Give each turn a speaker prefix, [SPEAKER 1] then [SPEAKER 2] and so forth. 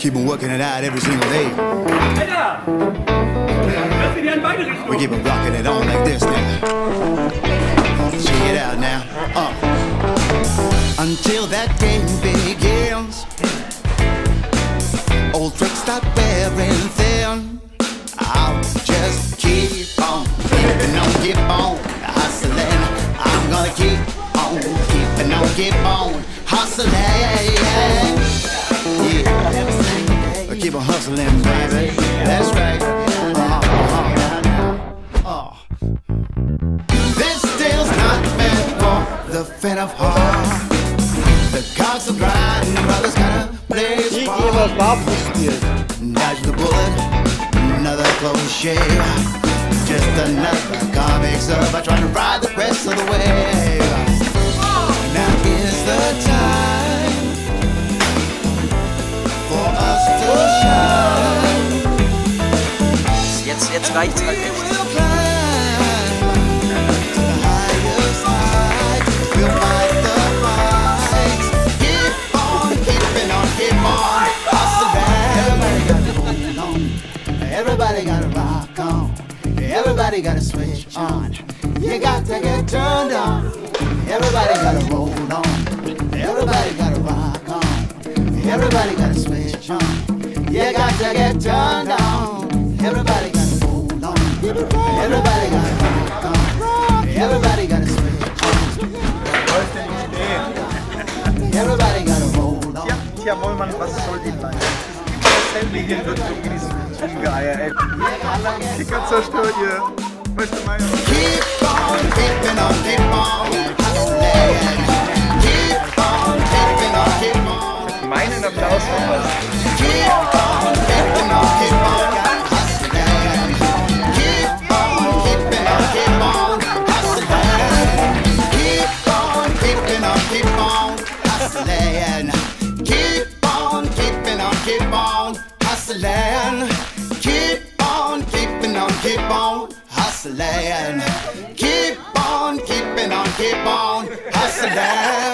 [SPEAKER 1] keep on working it out every single day. We keep on rocking it on like this now. Check it out now. Until that game begins, old tricks start wearing thin. I'll just keep on hustling. I'm gonna keep on hustling. Yeah, keep on hustling, baby. That's right. This deal's not meant for the faint of heart. The cogs are grinding, brothers gotta play his part. Dodge the bullet, another close shave. Just another comic sub trying to ride the rest of the way. Now is the time for us to shine.
[SPEAKER 2] Jetzt reicht's halt echt.
[SPEAKER 1] We'll climb to the highest height. We'll fight the fights. Keep on keeping on, keep on hustling. Everybody gotta rock on. Everybody gotta switch on. You got to get turned on. Everybody gotta roll on. Everybody gotta rock on. Everybody gotta switch on. You got to get turned on. Everybody gotta roll on. Everybody gotta rock on. Everybody gotta switch on. Everybody gotta roll on.
[SPEAKER 3] Tja, Wollmann, was soll die Leine? Hier wird so Geier, ey. Alle Kicker zerstört ihr. Weißt du, meine?
[SPEAKER 1] Keep on keeping on, keep on hustling. Keep on keeping on, keep on.
[SPEAKER 3] Meinen Applaus verpasst.
[SPEAKER 1] Keep on keeping on, keep on hustling. Keep on keeping on, keep on hustling. Keep on keeping on, keep on hustling. Keep on keeping on, keep on hustling. Keep on keeping on, keep on hustling. Keep on keeping on, keep on hustling.